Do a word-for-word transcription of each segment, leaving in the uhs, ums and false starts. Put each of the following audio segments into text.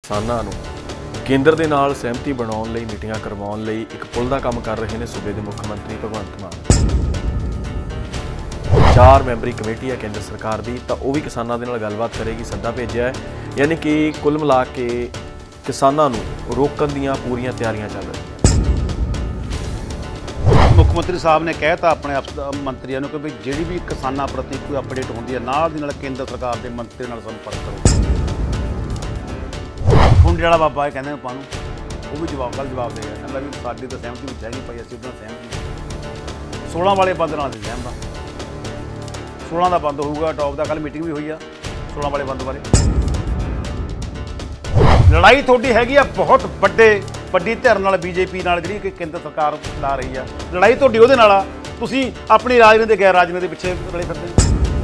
ਕਿਸਾਨਾਂ ਨੂੰ ਕੇਂਦਰ ਦੇ ਨਾਲ ਸਹਿਮਤੀ ਬਣਾਉਣ ਲਈ ਮੀਟਿੰਗਾਂ ਕਰਵਾਉਣ ਲਈ ਇੱਕ ਪੁਲ ਦਾ ਕੰਮ ਕਰ ਰਹੇ ਨੇ ਸੂਬੇ ਦੇ ਮੁੱਖ ਮੰਤਰੀ ਭਗਵੰਤ ਮਾਨ। ਚਾਰ ਮੈਂਬਰੀ ਕਮੇਟੀ ਹੈ ਕੇਂਦਰ ਸਰਕਾਰ ਦੀ, ਤਾਂ ਉਹ ਵੀ ਕਿਸਾਨਾਂ ਦੇ ਨਾਲ ਗੱਲਬਾਤ ਕਰੇਗੀ, ਸੱਦਾ ਭੇਜਿਆ ਹੈ। ਯਾਨੀ ਕਿ ਕੁੱਲ ਮਿਲਾ ਕੇ ਕਿਸਾਨਾਂ ਨੂੰ ਰੋਕਣ ਦੀਆਂ ਪੂਰੀਆਂ ਤਿਆਰੀਆਂ ਚੱਲ ਰਹੀਆਂ। ਮੁੱਖ ਮੰਤਰੀ ਸਾਹਿਬ ਨੇ ਕਹਿਤਾ ਆਪਣੇ ਮੰਤਰੀਆਂ ਨੂੰ ਕਿ ਵੀ ਜਿਹੜੀ ਵੀ ਕਿਸਾਨਾਂ ਪ੍ਰਤੀ ਕੋਈ ਅਪਡੇਟ ਹੁੰਦੀ ਹੈ ਨਾਲ ਦੀ ਨਾਲ ਕੇਂਦਰ ਸਰਕਾਰ ਦੇ ਮੰਤਰੀ ਨਾਲ ਸੰਪਰਕ ਕਰੋ। ਖੁੰਡੇ ਵਾਲਾ ਬਾਬਾ ਇਹ ਕਹਿੰਦੇ ਆਪਾਂ ਨੂੰ, ਉਹ ਵੀ ਜਵਾਬ ਕੱਲ੍ਹ ਜਵਾਬ ਦੇਗਾ, ਕਹਿੰਦਾ ਵੀ ਸਾਡੀ ਤਾਂ ਸਹਿਮਤੀ ਵਿੱਚ ਹੈ ਨਹੀਂ ਪਈ, ਅਸੀਂ ਉਹਦੇ ਨਾਲ ਸਹਿਮਤੀ। ਸੋਲਾਂ ਵਾਲੇ ਬੰਦ ਨਾਲ ਅਸੀਂ ਸਹਿਮਤ ਹਾਂ। ਸੋਲਾਂ ਦਾ ਬੰਦ ਹੋਊਗਾ ਟੌਪ ਦਾ, ਕੱਲ੍ਹ ਮੀਟਿੰਗ ਵੀ ਹੋਈ ਆ ਸੋਲਾਂ ਵਾਲੇ ਬੰਦ ਬਾਰੇ। ਲੜਾਈ ਤੁਹਾਡੀ ਹੈਗੀ ਆ ਬਹੁਤ ਵੱਡੇ ਵੱਡੀ ਧਿਰ ਨਾਲ, ਬੀਜੇਪੀ ਨਾਲ, ਜਿਹੜੀ ਕਿ ਕੇਂਦਰ ਸਰਕਾਰ ਚਲਾ ਰਹੀ ਆ। ਲੜਾਈ ਤੁਹਾਡੀ ਉਹਦੇ ਨਾਲ ਆ, ਤੁਸੀਂ ਆਪਣੀ ਰਾਜਨੀਤੀ ਗੈਰ ਰਾਜਨੀਤੀ ਦੇ ਪਿੱਛੇ ਰਲੇ ਫਿਰਦੇ ਹੋ।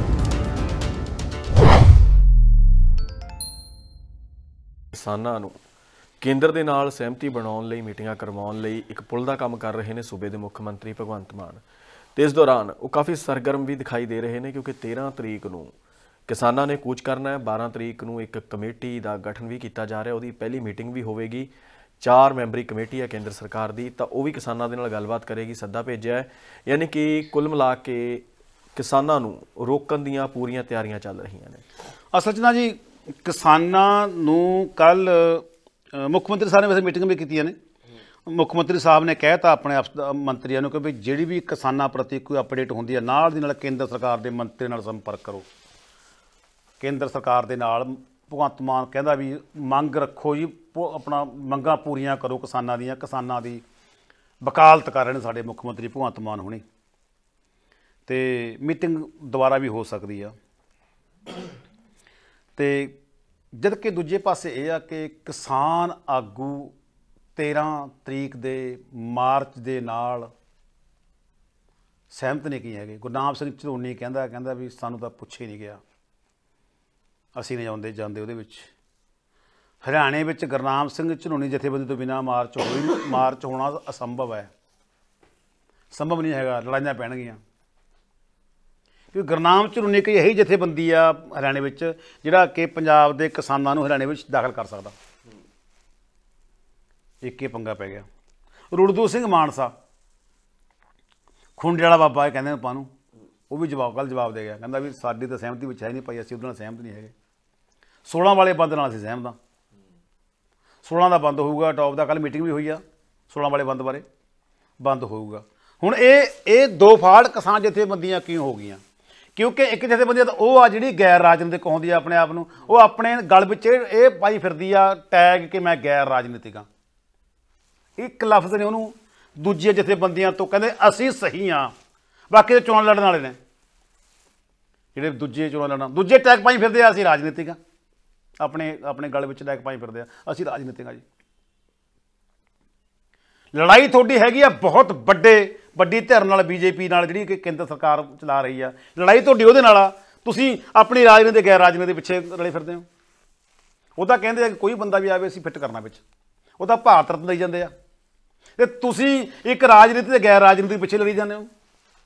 ਕਿਸਾਨਾਂ ਨੂੰ ਕੇਂਦਰ ਦੇ ਨਾਲ ਸਹਿਮਤੀ ਬਣਾਉਣ ਲਈ ਮੀਟਿੰਗਾਂ ਕਰਵਾਉਣ ਲਈ ਇੱਕ ਪੁਲ ਦਾ ਕੰਮ ਕਰ ਰਹੇ ਨੇ ਸੂਬੇ ਦੇ ਮੁੱਖ ਮੰਤਰੀ ਭਗਵੰਤ ਮਾਨ। ਤੇ ਇਸ ਦੌਰਾਨ ਉਹ ਕਾਫੀ ਸਰਗਰਮ ਵੀ ਦਿਖਾਈ ਦੇ ਰਹੇ ਨੇ, ਕਿਉਂਕਿ ਤੇਰ੍ਹਾਂ ਤਰੀਕ ਨੂੰ ਕਿਸਾਨਾਂ ਨੇ ਕੂਚ ਕਰਨਾ ਹੈ। ਬਾਰਾਂ ਤਰੀਕ ਨੂੰ ਇੱਕ ਕਮੇਟੀ ਦਾ ਗਠਨ ਵੀ ਕੀਤਾ ਜਾ ਰਿਹਾ, ਉਹਦੀ ਪਹਿਲੀ ਮੀਟਿੰਗ ਵੀ ਹੋਵੇਗੀ। ਚਾਰ ਮੈਂਬਰੀ ਕਮੇਟੀ ਹੈ ਕੇਂਦਰ ਸਰਕਾਰ ਦੀ, ਤਾਂ ਉਹ ਵੀ ਕਿਸਾਨਾਂ ਦੇ ਨਾਲ ਗੱਲਬਾਤ ਕਰੇਗੀ, ਸੱਦਾ ਭੇਜਿਆ ਹੈ। ਯਾਨੀ ਕਿ ਕੁੱਲ ਮਿਲਾ ਕੇ ਕਿਸਾਨਾਂ ਨੂੰ ਰੋਕਣ ਦੀਆਂ ਪੂਰੀਆਂ ਤਿਆਰੀਆਂ ਚੱਲ ਰਹੀਆਂ ਨੇ। ਅਸਲ 'ਚ ਨਾ ਜੀ ਕਿਸਾਨਾਂ ਨੂੰ ਕੱਲ੍ਹ ਮੁੱਖ ਮੰਤਰੀ ਸਾਹਿਬ ਨੇ ਵੈਸੇ ਮੀਟਿੰਗ ਵੀ ਕੀਤੀਆਂ ਨੇ। ਮੁੱਖ ਮੰਤਰੀ ਸਾਹਿਬ ਨੇ ਕਹਿਤਾ ਆਪਣੇ ਮੰਤਰੀਆਂ ਨੂੰ ਕਿ ਵੀ ਜਿਹੜੀ ਵੀ ਕਿਸਾਨਾਂ ਪ੍ਰਤੀ ਕੋਈ ਅਪਡੇਟ ਹੁੰਦੀ ਹੈ ਨਾਲ ਦੀ ਨਾਲ ਕੇਂਦਰ ਸਰਕਾਰ ਦੇ ਮੰਤਰੀ ਨਾਲ ਸੰਪਰਕ ਕਰੋ। ਕੇਂਦਰ ਸਰਕਾਰ ਦੇ ਨਾਲ ਭਗਵੰਤ ਮਾਨ ਕਹਿੰਦਾ ਵੀ ਮੰਗ ਰੱਖੋ ਜੀ, ਆਪਣਾ ਮੰਗਾਂ ਪੂਰੀਆਂ ਕਰੋ ਕਿਸਾਨਾਂ ਦੀਆਂ। ਕਿਸਾਨਾਂ ਦੀ ਵਕਾਲਤ ਕਰ ਰਹੇ ਨੇ ਸਾਡੇ ਮੁੱਖ ਮੰਤਰੀ ਭਗਵੰਤ ਮਾਨ ਹੁਣੀ, ਅਤੇ ਮੀਟਿੰਗ ਦੁਬਾਰਾ ਵੀ ਹੋ ਸਕਦੀ ਆ। ਅਤੇ ਜਦ ਕਿ ਦੂਜੇ ਪਾਸੇ ਇਹ ਆ ਕਿ ਕਿਸਾਨ ਆਗੂ ਤੇਰ੍ਹਾਂ ਤਰੀਕ ਦੇ ਮਾਰਚ ਦੇ ਨਾਲ ਸਹਿਮਤ ਨਹੀਂ ਕੀ ਹੈਗੇ। ਗੁਰਨਾਮ ਸਿੰਘ ਝਲੋਨੀ ਕਹਿੰਦਾ ਕਹਿੰਦਾ ਵੀ ਸਾਨੂੰ ਤਾਂ ਪੁੱਛੇ ਨਹੀਂ ਗਿਆ, ਅਸੀਂ ਨਹੀਂ ਆਉਂਦੇ ਜਾਂਦੇ ਉਹਦੇ ਵਿੱਚ। ਹਰਿਆਣੇ ਵਿੱਚ ਗੁਰਨਾਮ ਸਿੰਘ ਝਲੋਨੀ ਜਥੇਬੰਦੀ ਤੋਂ ਬਿਨਾਂ ਮਾਰਚ ਹੋਈ, ਮਾਰਚ ਹੋਣਾ ਅਸੰਭਵ ਹੈ, ਸੰਭਵ ਨਹੀਂ ਹੈਗਾ, ਲੜਾਈਆਂ ਪੈਣਗੀਆਂ। ਕਿਉਂਕਿ ਗੁਰਨਾਮ ਝਲੋਨੀ ਇੱਕ ਇਹੀ ਜਥੇਬੰਦੀ ਆ ਹਰਿਆਣੇ ਵਿੱਚ ਜਿਹੜਾ ਕਿ ਪੰਜਾਬ ਦੇ ਕਿਸਾਨਾਂ ਨੂੰ ਹਰਿਆਣੇ ਵਿੱਚ ਦਾਖਲ ਕਰ ਸਕਦਾ। ਇੱਕ ਹੀ ਪੰਗਾ ਪੈ ਗਿਆ। ਰੁੜਦੂ ਸਿੰਘ ਮਾਨਸਾ, ਖੁੰਡੇ ਵਾਲਾ ਬਾਬਾ ਇਹ ਕਹਿੰਦੇ ਆਪਾਂ ਨੂੰ, ਉਹ ਵੀ ਜਵਾਬ ਕੱਲ੍ਹ ਜਵਾਬ ਦੇ ਗਿਆ, ਕਹਿੰਦਾ ਵੀ ਸਾਡੀ ਤਾਂ ਸਹਿਮਤੀ ਵਿੱਚ ਹੈ ਨਹੀਂ ਪਈ, ਅਸੀਂ ਉਹਦੇ ਨਾਲ ਸਹਿਮਤ ਨਹੀਂ ਹੈਗੇ। ਸੋਲਾਂ ਵਾਲੇ ਬੰਦ ਨਾਲ ਅਸੀਂ ਸਹਿਮਤ ਹਾਂ। ਸੋਲਾਂ ਦਾ ਬੰਦ ਹੋਊਗਾ ਟੌਪ ਦਾ, ਕੱਲ੍ਹ ਮੀਟਿੰਗ ਵੀ ਹੋਈ ਆ ਸੋਲਾਂ ਵਾਲੇ ਬੰਦ ਬਾਰੇ, ਬੰਦ ਹੋਊਗਾ। ਹੁਣ ਇਹ ਇਹ ਦੋ ਫਾੜ ਕਿਸਾਨ ਜਥੇਬੰਦੀਆਂ ਕਿਉਂ ਹੋ ਗਈਆਂ? ਕਿਉਂਕਿ ਇੱਕ ਜਥੇਬੰਦੀ ਤਾਂ ਉਹ ਆ ਜਿਹੜੀ ਗੈਰ ਰਾਜਨੀਤਿਕ ਹੁੰਦੀ ਆ ਆਪਣੇ ਆਪ ਨੂੰ, ਉਹ ਆਪਣੇ ਗਲ ਵਿੱਚ ਇਹ ਪਾਈ ਫਿਰਦੀ ਆ ਟੈਗ ਕਿ ਮੈਂ ਗੈਰ ਰਾਜਨੀਤਿਕ ਹਾਂ। ਇੱਕ ਲਫ਼ਜ਼ ਨੇ ਉਹਨੂੰ ਦੂਜੀਆਂ ਜਥੇਬੰਦੀਆਂ ਤੋਂ ਕਹਿੰਦੇ ਅਸੀਂ ਸਹੀ ਹਾਂ, ਬਾਕੀ ਦੇ ਚੋਣ ਲੜਨ ਵਾਲੇ ਨੇ ਜਿਹੜੇ ਦੂਜੇ ਚੋਣ ਲੜਨ, ਦੂਜੇ ਟੈਗ ਪਾਈ ਫਿਰਦੇ ਆ ਅਸੀਂ ਰਾਜਨੀਤਿਕ ਹਾਂ। ਆਪਣੇ ਆਪਣੇ ਗਲ ਵਿੱਚ ਟੈਗ ਪਾਈ ਫਿਰਦੇ ਆ ਅਸੀਂ ਰਾਜਨੀਤਿਕ ਹਾਂ ਜੀ। ਲੜਾਈ ਤੁਹਾਡੀ ਹੈਗੀ ਆ ਬਹੁਤ ਵੱਡੇ ਵੱਡੀ ਧਿਰ ਨਾਲ, ਬੀਜੇਪੀ ਨਾਲ, ਜਿਹੜੀ ਕਿ ਕੇਂਦਰ ਸਰਕਾਰ ਚਲਾ ਰਹੀ ਆ। ਲੜਾਈ ਤੁਹਾਡੀ ਉਹਦੇ ਨਾਲ ਆ, ਤੁਸੀਂ ਆਪਣੀ ਰਾਜਨੀਤੀ ਗੈਰ ਰਾਜਨੀਤੀ ਦੇ ਪਿੱਛੇ ਰਲੇ ਫਿਰਦੇ ਹੋ। ਉਹ ਤਾਂ ਕਹਿੰਦੇ ਆ ਕਿ ਕੋਈ ਬੰਦਾ ਵੀ ਆਵੇ ਅਸੀਂ ਫਿੱਟ ਕਰਨਾ ਵਿੱਚ, ਉਹ ਤਾਂ ਭਾਰਤ ਰਤਨ ਦੇਈ ਜਾਂਦੇ ਆ, ਅਤੇ ਤੁਸੀਂ ਇੱਕ ਰਾਜਨੀਤੀ ਤੇ ਗੈਰ ਰਾਜਨੀਤੀ ਪਿੱਛੇ ਲੜੀ ਜਾਂਦੇ ਹੋ।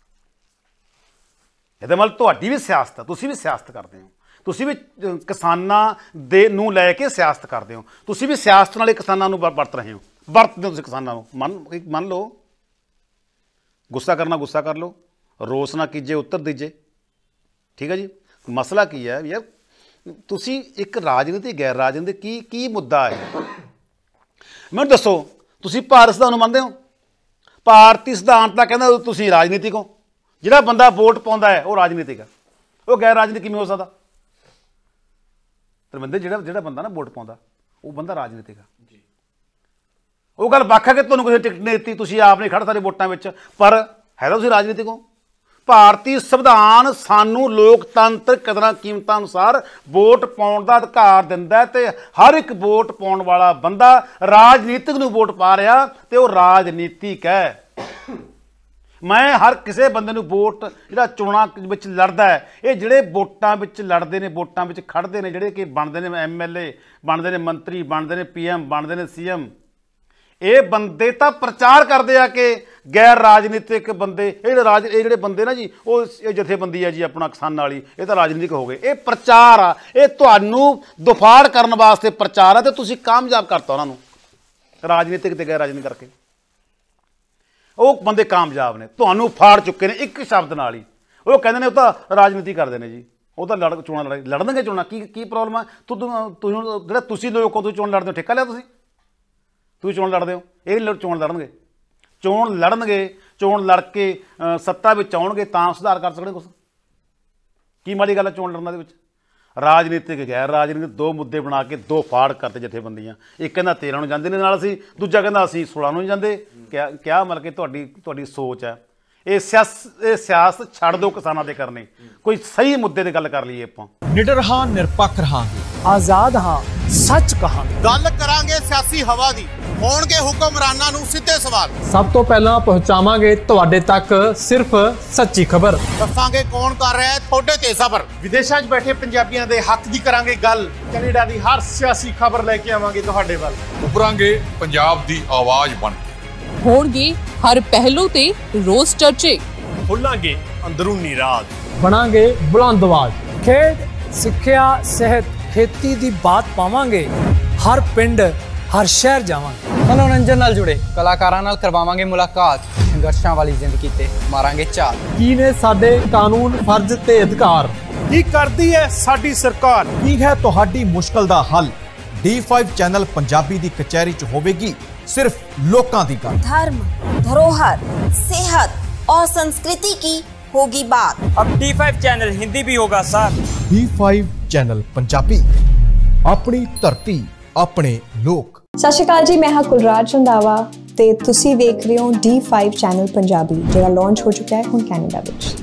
ਇਹਦੇ ਨਾਲ ਤੁਹਾਡੀ ਵੀ ਸਿਆਸਤ ਆ, ਤੁਸੀਂ ਵੀ ਸਿਆਸਤ ਕਰਦੇ ਹੋ, ਤੁਸੀਂ ਵੀ ਕਿਸਾਨਾਂ ਦੇ ਨੂੰ ਲੈ ਕੇ ਸਿਆਸਤ ਕਰਦੇ ਹੋ, ਤੁਸੀਂ ਵੀ ਸਿਆਸਤ ਨਾਲ ਕਿਸਾਨਾਂ ਨੂੰ ਵਰਤ ਰਹੇ ਹੋ, ਵਰਤਦੇ ਹੋ ਤੁਸੀਂ ਕਿਸਾਨਾਂ ਨੂੰ। ਮੰਨ ਮੰਨ ਲਓ ਗੁੱਸਾ ਕਰਨਾ ਗੁੱਸਾ ਕਰ ਲਓ, ਰੋਸ ਨਾ ਕੀਜੇ ਉੱਤਰ ਦੀਜੇ, ਠੀਕ ਹੈ ਜੀ। ਮਸਲਾ ਕੀ ਹੈ ਯਾਰ, ਤੁਸੀਂ ਇੱਕ ਰਾਜਨੀਤੀ ਗੈਰ ਰਾਜਨੀਤੀ ਕੀ ਕੀ ਮੁੱਦਾ ਹੈ ਮੈਨੂੰ ਦੱਸੋ। ਤੁਸੀਂ ਭਾਰਤ ਸੰਵਿਧਾਨ ਨੂੰ ਮੰਨਦੇ ਹੋ? ਭਾਰਤੀ ਸਿਧਾਂਤ ਤਾਂ ਕਹਿੰਦਾ ਤੁਸੀਂ ਰਾਜਨੀਤਿਕ ਹੋ। ਜਿਹੜਾ ਬੰਦਾ ਵੋਟ ਪਾਉਂਦਾ ਹੈ ਉਹ ਰਾਜਨੀਤਿਕ ਹੈ, ਉਹ ਗੈਰ ਰਾਜਨੀਤਿਕ ਕਿਵੇਂ ਹੋ ਸਕਦਾ? ਧਰਮਿੰਦਰ, ਜਿਹੜਾ ਜਿਹੜਾ ਬੰਦਾ ਨਾ ਵੋਟ ਪਾਉਂਦਾ ਉਹ ਬੰਦਾ ਰਾਜਨੀਤਿਕ ਆ। ਉਹ ਗੱਲ ਵੱਖ ਹੈ ਕਿ ਤੁਹਾਨੂੰ ਕਿਸੇ ਟਿਕਟ ਨਹੀਂ ਦਿੱਤੀ, ਤੁਸੀਂ ਆਪ ਨਹੀਂ ਖੜ੍ਹ ਸਕਦੇ ਵੋਟਾਂ ਵਿੱਚ, ਪਰ ਹੈ ਤਾਂ ਤੁਸੀਂ ਰਾਜਨੀਤਿਕ ਹੋ। ਭਾਰਤੀ ਸੰਵਿਧਾਨ ਸਾਨੂੰ ਲੋਕਤੰਤਰ ਕਦਰਾਂ ਕੀਮਤਾਂ ਅਨੁਸਾਰ ਵੋਟ ਪਾਉਣ ਦਾ ਅਧਿਕਾਰ ਦਿੰਦਾ, ਅਤੇ ਹਰ ਇੱਕ ਵੋਟ ਪਾਉਣ ਵਾਲਾ ਬੰਦਾ ਰਾਜਨੀਤਿਕ ਨੂੰ ਵੋਟ ਪਾ ਰਿਹਾ ਅਤੇ ਉਹ ਰਾਜਨੀਤਿਕ ਹੈ। ਮੈਂ ਹਰ ਕਿਸੇ ਬੰਦੇ ਨੂੰ ਵੋਟ ਜਿਹੜਾ ਚੋਣਾਂ ਵਿੱਚ ਲੜਦਾ ਹੈ, ਇਹ ਜਿਹੜੇ ਵੋਟਾਂ ਵਿੱਚ ਲੜਦੇ ਨੇ, ਵੋਟਾਂ ਵਿੱਚ ਖੜ੍ਹਦੇ ਨੇ, ਜਿਹੜੇ ਕਿ ਬਣਦੇ ਨੇ ਐਮ ਐਲ ਏ, ਬਣਦੇ ਨੇ ਮੰਤਰੀ, ਬਣਦੇ ਨੇ ਪੀ ਐਮ, ਬਣਦੇ ਨੇ ਸੀ ਐਮ, ਇਹ ਬੰਦੇ ਤਾਂ ਪ੍ਰਚਾਰ ਕਰਦੇ ਆ ਕਿ ਗੈਰ ਰਾਜਨੀਤਿਕ ਬੰਦੇ, ਇਹ ਜਿਹੜੇ ਰਾਜ ਇਹ ਜਿਹੜੇ ਬੰਦੇ ਨਾ ਜੀ, ਉਹ ਇਹ ਜਥੇਬੰਦੀ ਆ ਜੀ ਆਪਣਾ ਕਿਸਾਨਾਂ ਵਾਲੀ, ਇਹ ਤਾਂ ਰਾਜਨੀਤਿਕ ਹੋ ਗਏ। ਇਹ ਪ੍ਰਚਾਰ ਆ, ਇਹ ਤੁਹਾਨੂੰ ਦੁਫਾੜ ਕਰਨ ਵਾਸਤੇ ਪ੍ਰਚਾਰ ਆ, ਤੇ ਤੁਸੀਂ ਕਾਮਯਾਬ ਕਰਤਾ ਉਹਨਾਂ ਨੂੰ ਰਾਜਨੀਤਿਕ ਤੇ ਗੈਰ ਰਾਜਨੀਤਿਕ ਕਰਕੇ। ਉਹ ਬੰਦੇ ਕਾਮਯਾਬ ਨੇ, ਤੁਹਾਨੂੰ ਫਾੜ ਚੁੱਕੇ ਨੇ ਇੱਕ ਸ਼ਬਦ ਨਾਲ ਹੀ। ਉਹ ਕਹਿੰਦੇ ਨੇ ਉਹ ਤਾਂ ਰਾਜਨੀਤੀ ਕਰਦੇ ਨੇ ਜੀ, ਉਹ ਤਾਂ ਲੜ ਚੋਣਾਂ ਲੜ ਲੜਨਗੇ ਚੋਣਾਂ। ਕੀ ਕੀ ਪ੍ਰੋਬਲਮ ਆ? ਤੁਹਾਨੂੰ ਜਿਹੜਾ ਤੁਸੀਂ ਲੋਕ ਤੁਸੀਂ ਚੋਣ ਲੜਦੇ ਹੋ, ਠੇਕਾ ਲਿਆ ਤੁਸੀਂ? ਤੁਸੀਂ ਚੋਣ ਲੜਦੇ ਹੋ, ਇਹ ਲੜ ਚੋਣ ਲੜਨਗੇ, ਚੋਣ ਲੜਨਗੇ, ਚੋਣ ਲੜ ਕੇ ਸੱਤਾ ਵਿੱਚ ਆਉਣਗੇ ਤਾਂ ਸੁਧਾਰ ਕਰ ਸਕਦੇ ਕੁਛ। ਕੀ ਮਾੜੀ ਗੱਲ ਹੈ ਚੋਣ ਲੜਨ ਦੇ ਵਿੱਚ? ਰਾਜਨੀਤਿਕ ਗੈਰ ਰਾਜਨੀਤਿਕ ਦੋ ਮੁੱਦੇ ਬਣਾ ਕੇ ਦੋ ਫਾੜ ਕਰਤੇ ਜਥੇਬੰਦੀਆਂ। ਇੱਕ ਕਹਿੰਦਾ ਤੇਰਾਂ ਨੂੰ ਜਾਂਦੇ ਨੇ ਨਾਲ ਅਸੀਂ, ਦੂਜਾ ਕਹਿੰਦਾ ਅਸੀਂ ਸੋਲਾਂ ਨੂੰ ਜਾਂਦੇ। ਕਿਆ ਕਿਆ ਮਤਲਬ ਕਿ ਤੁਹਾਡੀ ਤੁਹਾਡੀ ਸੋਚ ਹੈ ਇਹ ਸਿਆਸ ਇਹ ਸਿਆਸਤ ਛੱਡ ਦਿਓ ਕਿਸਾਨਾਂ ਦੇ ਕਰਨੇ, ਕੋਈ ਸਹੀ ਮੁੱਦੇ ਤੇ ਗੱਲ ਕਰ ਲਈਏ ਆਪਾਂ। ਨਿਡਰ ਹਾਂ, ਨਿਰਪੱਖ ਰਹਾਂਗੇ, ਆਜ਼ਾਦ ਹਾਂ, ਸੱਚ ਕਹਾਂਗੇ। ਗੱਲ ਕਰਾਂਗੇ ਸਿਆਸੀ ਹਵਾ ਦੀ, ਹੋਣਗੇ ਹੁਕਮਰਾਨਾਂ ਨੂੰ ਸਿੱਧੇ ਸਵਾਲ। ਸਭ ਤੋਂ ਪਹਿਲਾਂ ਪਹੁੰਚਾਵਾਂਗੇ ਤੁਹਾਡੇ ਤੱਕ ਸਿਰਫ ਸੱਚੀ ਖਬਰ। ਦੱਸਾਂਗੇ ਕੌਣ ਕਰ ਰਿਹਾ ਹੈ ਤੁਹਾਡੇ ਤੇ ਸਬਰ। ਵਿਦੇਸ਼ਾਂ 'ਚ ਬੈਠੇ ਪੰਜਾਬੀਆਂ ਦੇ ਹੱਕ ਦੀ ਕਰਾਂਗੇ ਗੱਲ। ਕੈਨੇਡਾ ਦੀ ਹਰ ਸਿਆਸੀ ਖਬਰ ਲੈ ਕੇ ਆਵਾਂਗੇ ਤੁਹਾਡੇ ਵੱਲ। ਉਭਰਾਂਗੇ ਪੰਜਾਬ ਦੀ ਆਵਾਜ਼ ਬਣ ਕੇ। ਹੋਣਗੇ ਹਰ ਪਹਿਲੂ ਤੇ ਰੋਜ਼ ਚਰਚੇ। ਖੁੱਲਾਂਗੇ ਅੰਦਰੂਨੀ ਰਾਜ। ਬਣਾਂਗੇ ਬੁਲੰਦ ਆਵਾਜ਼। ਖੇਡ, ਸਿੱਖਿਆ, ਸਿਹਤ, ਖੇਤੀ ਦੀ ਬਾਤ ਪਾਵਾਂਗੇ। ਹਰ ਪਿੰਡ, ਹਰ ਸ਼ਹਿਰ ਜਾਵਾਂਗੇ। ਮਨੋਰੰਜਨ ਨਾਲ ਜੁੜੇ ਕਲਾਕਾਰਾਂ ਨਾਲ ਕਰਵਾਵਾਂਗੇ ਮੁਲਾਕਾਤ। ਸੰਘਰਸ਼ਾਂ ਵਾਲੀ ਜ਼ਿੰਦਗੀ ਤੇ ਮਾਰਾਂਗੇ ਝਾਤ। ਕੀ ਨੇ ਸਾਡੇ ਕਾਨੂੰਨ, ਫਰਜ਼ ਤੇ ਅਧਿਕਾਰ? ਕੀ ਕਰਦੀ ਹੈ ਸਾਡੀ ਸਰਕਾਰ? ਕੀ ਹੈ ਤੁਹਾਡੀ ਮੁਸ਼ਕਲ ਦਾ ਹੱਲ? ਡੀ ਫਾइव ਚੈਨਲ ਪੰਜਾਬੀ ਦੀ ਕਚਹਿਰੀ 'ਚ ਹੋਵੇਗੀ सिर्फ लोकां दी गल। धर्म, धरोहर, सेहत और संस्कृति की होगी बात। अब डी फाइव चैनल हिंदी भी होगा sir. D five channel Punjabi, अपनी धरती अपने लोक। सत श्री अकाल जी, मैं हाँ कुलराज रंधावा ते तुसी देख रहे हो डी फाइव चैनल पंजाबी, जो लॉन्च हो चुका है हुण कैनेडा विच।